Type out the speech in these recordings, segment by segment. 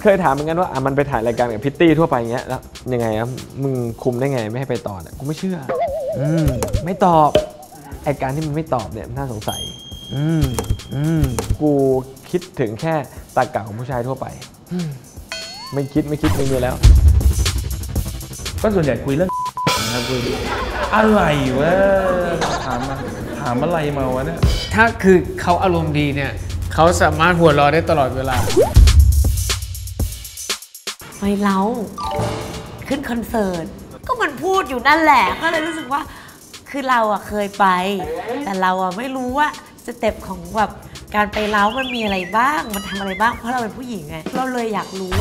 เคยถามเหมือนกันว่ามันไปถ่ายรายการกับพิตตี้ทั่วไปเงี้ยแล้วยังไงครับมึงคุมได้ไงไม่ให้ไปต่อเนี่ยกูไม่เชื่อไม่ตอบไอการที่มันไม่ตอบเนี่ยน่าสงสัยกูคิดถึงแค่ตรรกะของผู้ชายทั่วไปไม่คิดไม่มีแล้วก็ส่วนใหญ่คุยเรื่องนะครับคุยอะไรวะถามอะไรมาวะเนี่ยถ้าคือเขาอารมณ์ดีเนี่ยเขาสามารถหัวเราะได้ตลอดเวลาไปเล้าขึ้นคอนเสิร์ตก็มันพูดอยู่นั่นแหละก็เลยรู้สึกว่าคือเราอะเคยไปแต่เราอะไม่รู้ว่าสเต็ปของแบบการไปเล้ามันมีอะไรบ้างมันทำอะไรบ้างเพราะเราเป็นผู้หญิงไงเราเลยอยากรู้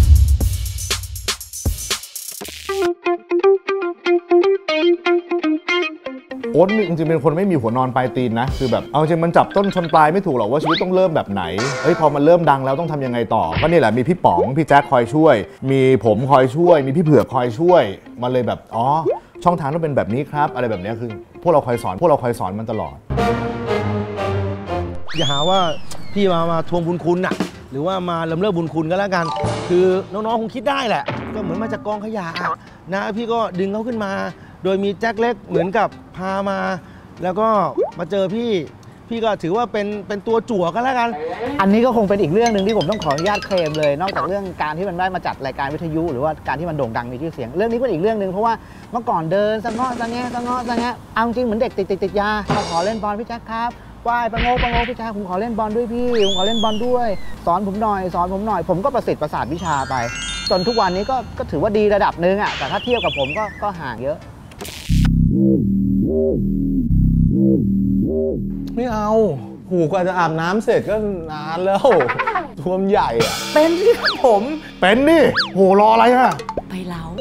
โอ๊ตจริงๆเป็นคนไม่มีหัวนอนปลายตีนนะคือแบบเอาจริงมันจับต้นชนปลายไม่ถูกหรอกว่าชีวิตต้องเริ่มแบบไหนพอมันเริ่มดังแล้วต้องทำยังไงต่อก็นี่แหละมีพี่ป๋องพี่แจ๊คคอยช่วยมีผมคอยช่วยมีพี่เผือกคอยช่วยมาเลยแบบอ๋อช่องทางต้องเป็นแบบนี้ครับอะไรแบบนี้คือพวกเราคอยสอนมันตลอดอย่าหาว่าพี่มาทวงบุญคุณน่ะหรือว่ามาลำเลิกบุญคุณก็แล้วกันคือน้องๆคงคิดได้แหละก็เหมือนมาจากกองขยะนะพี่ก็ดึงเขาขึ้นมาโดยมีแจ็คเล็กเหมือนกับพามาแล้วก็มาเจอพี่ก็ถือว่าเป็นตัวจั่วก็แล้วกันอันนี้ก็คงเป็นอีกเรื่องหนึ่งที่ผมต้องขออนุญาตเคลมเลยนอกจากเรื่องการที่มันได้มาจัดรายการวิทยุหรือว่าการที่มันโด่งดังมีชื่อเสียงเรื่องนี้ก็อีกเรื่องหนึ่งเพราะว่าเมื่อก่อนเดินสะเงาะเอาจริงเหมือนเด็กติดยามาขอเล่นบอลพี่แจ็คครับว่ายประโงพี่แจ็คผมขอเล่นบอลด้วยพี่ผมขอเล่นบอลด้วยสอนผมหน่อยผมก็ประสิทธิ์ประสาทวิชาไปจนทุกวันนี้ก็ถือว่าดีระดับหนึ่งแต่ถ้าเทียบกับผมก็ห่างเยอะไม่เอาหูกว่าจะอาบน้ำเสร็จก็นานแล้วท่วมใหญ่อะเป็นที่ครับผมเป็นนี่โหรออะไรอะไปเล้า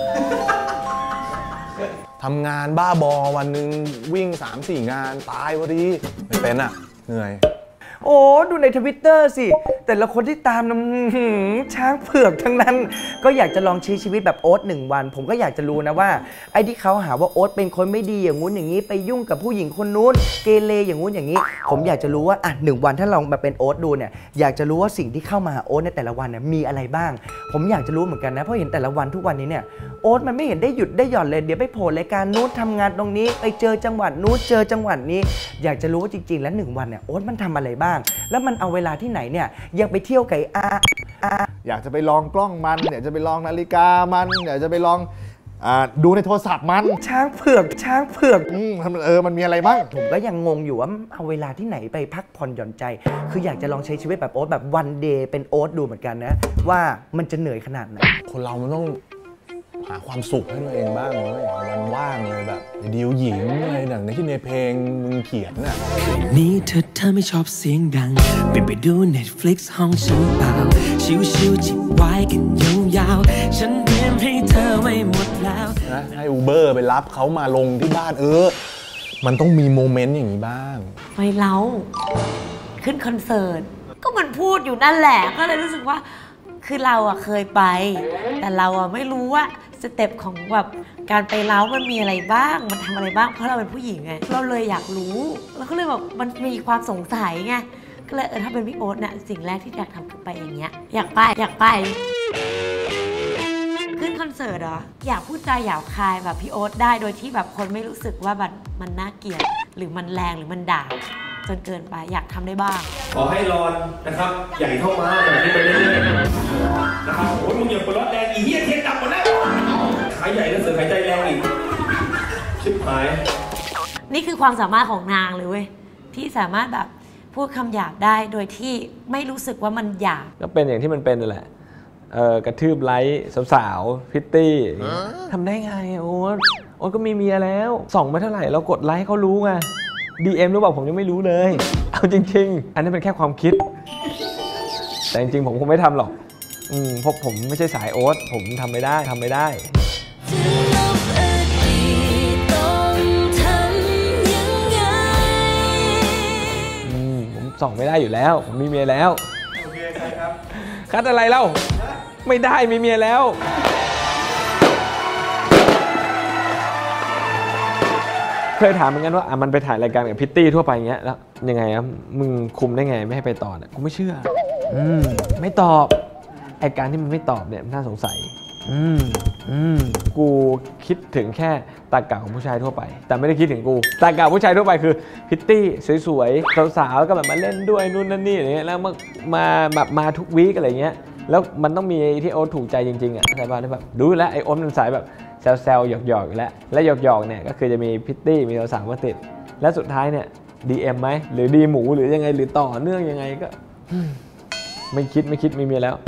ทำงานบ้าบอวันหนึ่งวิ่ง 3-4 งานตายพอดีไม่เป็นอะเหนื่อยโอ้ดูในTwitterสิแต่ละคนที่ตามช้างเผือกทั้งนั้นก็อยากจะลองชีวิตแบบโอ๊ต1 วันผมก็อยากจะรู้นะว่าไอ้ที่เขาหาว่าโอ๊ตเป็นคนไม่ดีอย่างงู้นอย่างนี้ไปยุ่งกับผู้หญิงคนนู้นเกเรอย่างงู้นอย่างนี้ผมอยากจะรู้ว่า1 วันถ้าลองมาเป็นโอ๊ตดูเนี่ยอยากจะรู้ว่าสิ่งที่เข้ามาโอ๊ตในแต่ละวันเนี่ยมีอะไรบ้างผมอยากจะรู้เหมือนกันนะเพราะเห็นแต่ละวันทุกวันนี้เนี่ยโอ๊ตมันไม่เห็นได้หยุดได้หย่อนเลยเดี๋ยวไปโผล่รายการนู้นทำงานตรงนี้ไปเจอจังหวัดนู้นเจอจังหวัดนี้อยากจะรู้ว่าจริงๆแล้ว1 วันเนี่ยโอ๊ตมันทำอะไรบ้างแล้วมันเอาเวลาที่ไหนเนี่ยยังไปเที่ยวไก่อยากจะไปลองกล้องมันอยากจะไปลองนาฬิกามันอยากจะไปลองดูในโทรศัพท์มันช้างเผือกมันมีอะไรบ้างผมก็ยังงงอยู่ว่าเอาเวลาที่ไหนไปพักผ่อนหย่อนใจคืออยากจะลองใช้ชีวิตแบบโอ๊ตแบบวันเดย์เป็นโอ๊ตดูเหมือนกันนะว่ามันจะเหนื่อยขนาดไหนคนเรามันต้องหาความสุขให้ตัวเองบ้างเลยวันว่างเลยแบบดิวหญิงอะไรอย่างในที่ในเพลงมึงเขียนน่ะนี่เธอไม่ชอบเสียงดังไปดู Netflix ห้องฉันเปล่าชิวๆจิบไว้กันยาวๆฉันเตรียมให้เธอไว้หมดแล้วนะให้อูเบอร์ไปรับเขามาลงที่บ้านมันต้องมีโมเมนต์อย่างนี้บ้างไปเล้าขึ้นคอนเสิร์ตก็มันพูดอยู่นั่นแหละก็เลยรู้สึกว่าคือเราอะเคยไปแต่เราอะไม่รู้ว่าสเต็ปของแบบการไปเล้ามันมีอะไรบ้างมันทำอะไรบ้างเพราะเราเป็นผู้หญิงไงเราเลยอยากรู้แล้วก็เลยแบบมันมีความสงสัยไงก็เลยถ้าเป็นพี่โอ๊ตเนี่ยสิ่งแรกที่อยากทำคือไปอย่างเงี้ยอยากไปขึ้นคอนเสิร์ตเหรออยากพูดจาหยาบคายแบบพี่โอ๊ตได้โดยที่แบบคนไม่รู้สึกว่ามันน่าเกลียดหรือมันแรงหรือมันด่าจนเกินไปอยากทำได้บ้างขอให้รอนนะครับใหญ่เข้ามาแบบนี้ไปเรื่อยๆนะครับโอ้ยมึงอย่าปลดแรงอีเหี้ยเทียนดับหมดแล้วขายใหญ่แล้วเสือขายใจแรงอีกชิบหายนี่คือความสามารถของนางเลยเว้ยที่สามารถแบบพูดคำหยาบได้โดยที่ไม่รู้สึกว่ามันหยาบก็เป็นอย่างที่มันเป็นนั่นแหละกระทืบไลค์สาวๆพิตตี้ทำได้ไงโอ๊ตก็มีเมียแล้วส่องไปเท่าไหร่เรากดไลค์เขารู้ไงDM รู้เปล่าผมยังไม่รู้เลยเอาจริงๆอันนี้เป็นแค่ความคิดแต่จริงๆผมคงไม่ทำหรอกเพราะผมไม่ใช่สายโอ๊ตผมทำไม่ได้ผมส่องไม่ได้อยู่แล้วผมมีเมียแล้วโอเคใช่ครับคัดอะไรเล่าไม่ได้มีเมียแล้วเคยถามเหมือนกันว่ามันไปถ่ายรายการกับพิตตี้ทั่วไปเงี้ยแล้วยังไงครับมึงคุมได้ไงไม่ให้ไปต่อเนี่ยกูไม่เชื่อไม่ตอบไอการที่มันไม่ตอบเนี่ยมันน่าสงสัยกูคิดถึงแค่ตากาของผู้ชายทั่วไปแต่ไม่ได้คิดถึงกูตากาผู้ชายทั่วไปคือพิตตี้สวยๆสาวๆก็แบบมาเล่นด้วยนู่นนั่นนี่อะไรเงี้ยแล้วมาทุกวีคอะไรเงี้ยแล้วมันต้องมีที่โอ๊ตถูกใจจริงๆอ่ะใช่ป่ะที่แบบดูแล้วไอโอ๊ตมันสายแบบแซวๆหยอกๆแล้วและหยอกๆเนี่ยก็คือจะมีพิตตี้มีสาวๆมาติดและสุดท้ายเนี่ย DM ไหมหรือดีหมูหรือยังไงหรือต่อเนื่องยังไงก็ไม่คิดไม่มีแล้ว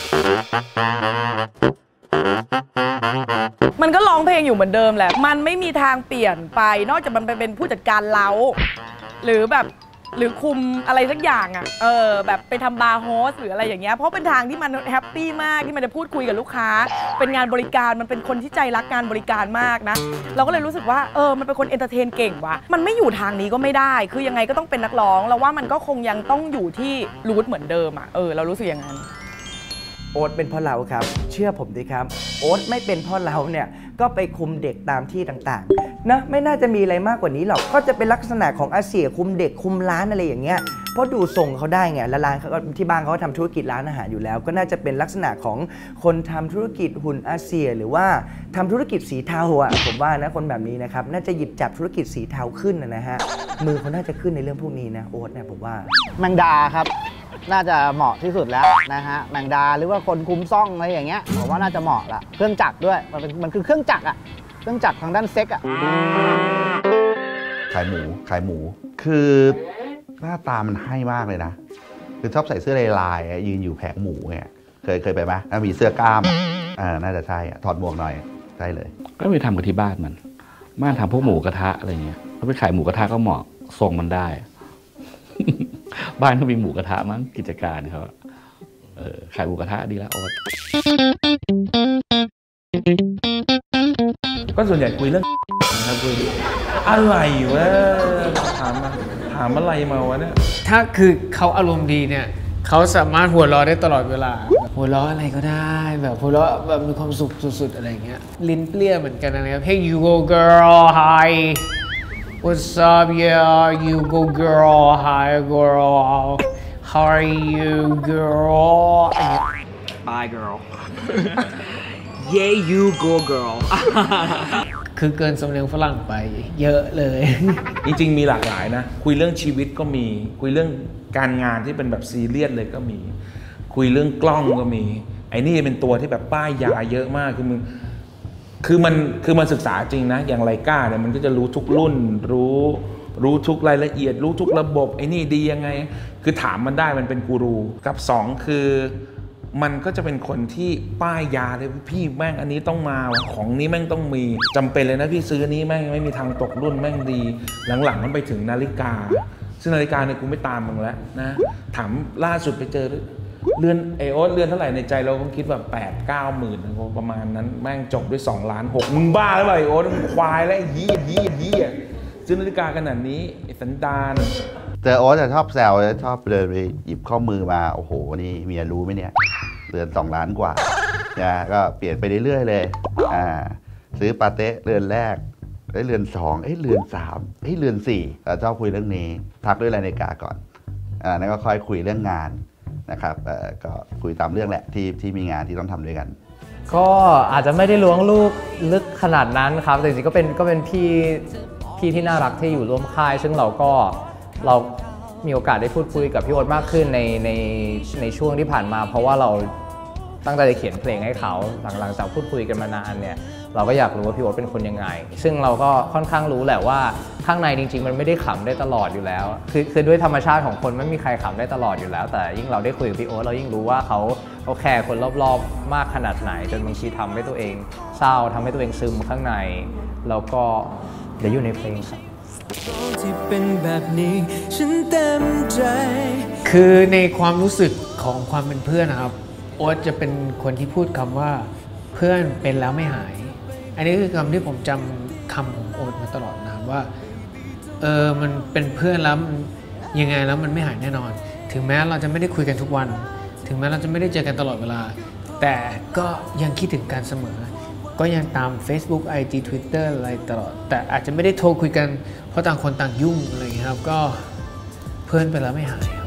มันก็ร้องเพลงอยู่เหมือนเดิมแหละมันไม่มีทางเปลี่ยนไปนอกจากมันไปเป็นผู้จัดการเล้าหรือคุมอะไรสักอย่างอ่ะแบบไปทำบาร์โฮสหรืออะไรอย่างเงี้ยเพราะเป็นทางที่มันแฮปปี้มากที่มันจะพูดคุยกับลูกค้าเป็นงานบริการมันเป็นคนที่ใจรักงานบริการมากนะเราก็เลยรู้สึกว่ามันเป็นคนเอนเตอร์เทนเก่งว่ะมันไม่อยู่ทางนี้ก็ไม่ได้คือยังไงก็ต้องเป็นนักร้องเราว่ามันก็คงยังต้องอยู่ที่รูทเหมือนเดิมอ่ะเรารู้สึกอย่างนั้นโอ๊ตเป็นพ่อเราครับเชื่อผมดิครับโอ๊ตไม่เป็นพ่อเราเนี่ยก็ไปคุมเด็กตามที่ต่างๆนะไม่น่าจะมีอะไรมากกว่านี้หรอกก็จะเป็นลักษณะของอาเซียคุมเด็กคุมร้านอะไรอย่างเงี้ยเพราะดูทรงเขาได้ไงและร้านเขาที่บ้านเขาทำธุรกิจร้านอาหารอยู่แล้วก็น่าจะเป็นลักษณะของคนทำธุรกิจหุ่นอาเซียหรือว่าทำธุรกิจสีเทาอ่ะผมว่านะคนแบบนี้นะครับน่าจะหยิบจับธุรกิจสีเทาขึ้นนะฮะมือเขาน่าจะขึ้นในเรื่องพวกนี้นะโอ๊ตเนี่ยผมว่าแมงดาครับน่าจะเหมาะที่สุดแล้วนะฮะแมงดาหรือว่าคนคุมซ่องอะไรอย่างเงี้ยผมว่าน่าจะเหมาะละเครื่องจักรด้วยมันคือเครื่องจักรอะเครื่องจักรทางด้านเซ็กอะขายหมูคือหน้าตามันให้มากเลยนะคือชอบใส่เสื้อลายๆยืนอยู่แผงหมูไงเคยไปไหมมีเสื้อกล้ามน่าจะใช่ถอดหมวกหน่อยใช่เลยก็ไปทำกับที่บ้านมันทำพวกหมูกระทะอะไรเงี้ยถ้าไปขายหมูกระทะก็เหมาะทรงมันได้ บ้านเขามีหมูกระทะมั้งกิจการเขาขายหมูกระทะดีแล้วโอ๊ตก็ส่วนใหญ่คุยเรื่องนะครับคุยอะไรวะถามอะไรมาวะเนี่ยถ้าคือเขาอารมณ์ดีเนี่ยเขาสามารถหัวเราะได้ตลอดเวลาหัวเราะอะไรก็ได้แบบหัวเราะแบบมีความสุขสุดๆอะไรเงี้ยลิ้นเปรี้ยเหมือนกันนะครับ Hey you go girl hi What's up yeah you go girl hi girl how are you girl bye girl yeah you go girl คือเกินสำเนียงฝรั่งไปเยอะเลยจริงๆมีหลากหลายนะคุยเรื่องชีวิตก็มีคุยเรื่องการงานที่เป็นแบบซีเรียสเลยก็มีคุยเรื่องกล้องก็มีไอ้นี่เป็นตัวที่แบบป้ายยาเยอะมากคือมันศึกษาจริงนะอย่างไลกาเนี่ยมันก็จะรู้ทุกรุ่นรู้ทุกรายละเอียดรู้ทุกระบบไอ้นี่ดียังไงคือถามมันได้มันเป็นกูรูกับ2คือมันก็จะเป็นคนที่ป้ายยาเลยพี่แม่งอันนี้ต้องมาของนี้แม่งต้องมีจำเป็นเลยนะพี่ซื้อนี้แม่งไม่มีทางตกรุ่นแม่งดีหลังๆมันไปถึงนาฬิกาซึ่งนาฬิกาเนี่ยกูไม่ตามมึงแล้วนะถามล่าสุดไปเจอเรือนโอ๊ตเรือนเท่าไหร่ในใจเราก็คิดแบบ8-9 หมื่นประมาณนั้นแม่งจบด้วย2.6 ล้านมึงบ้าหรือเปล่าโอ๊ตมึงควายแล้วยี่ซื้อนาฬิกาขนาดนี้ไอ้สันดานเจอโอ๊ตจะชอบแซวชอบเดินไปหยิบข้อมือมาโอ้โหนี่เมียรู้ไหมเนี่ยเรือน2 ล้านกว่านะก็เปลี่ยนไปเรื่อยๆเลยซื้อปาเต้เรือนแรกเรือน2เรือน3เรือน4ชอบคุยเรื่องนี้พักด้วยนาฬิกาก่อนแล้วก็ค่อยคุยเรื่องงานนะครับก็คุยตามเรื่องแหละที่มีงานที่ต้องทำด้วยกันก็อาจจะไม่ได้ล้วงลูกลึกขนาดนั้นครับแต่จริงๆก็เป็นพี่ที่น่ารักที่อยู่ร่วมค่ายซึ่งเรามีโอกาสได้พูดคุยกับพี่โอ๊ตมากขึ้นในช่วงที่ผ่านมาเพราะว่าเราตั้งใจจะเขียนเพลงให้เขาหลังจากพูดคุยกันมานานเนี่ยเราก็อยากรู้ว่าพี่โอ๊ตเป็นคนยังไงซึ่งเราก็ค่อนข้างรู้แหละว่าข้างในจริงๆมันไม่ได้ขำได้ตลอดอยู่แล้วคือด้วยธรรมชาติของคนไม่มีใครขำได้ตลอดอยู่แล้วแต่ยิ่งเราได้คุยกับพี่โอ๊ตเรายิ่งรู้ว่าเขาแคร์คนรอบๆมากขนาดไหนจนบางทีทำให้ตัวเองเศร้าทำให้ตัวเองซึมข้างในแล้วก็เดี๋ยวอยู่ในเพลงครับที่เป็นแบบนี้ฉันเต็มใจคือในความรู้สึกของความเป็นเพื่อนนะครับโอ๊ตจะเป็นคนที่พูดคำว่าเพื่อนเป็นแล้วไม่หายอันนี้คือคำที่ผมจำคำของโอ๊ตมาตลอดนะว่ามันเป็นเพื่อนแล้วยังไงแล้วมันไม่หายแน่นอนถึงแม้เราจะไม่ได้คุยกันทุกวันถึงแม้เราจะไม่ได้เจอกันตลอดเวลาแต่ก็ยังคิดถึงกันเสมอก็ยังตาม Facebook IG Twitter อะไรตลอดแต่อาจจะไม่ได้โทรคุยกันเพราะต่างคนต่างยุ่งอะไรอย่างนี้ครับก็เพื่อนไปแล้วไม่หาย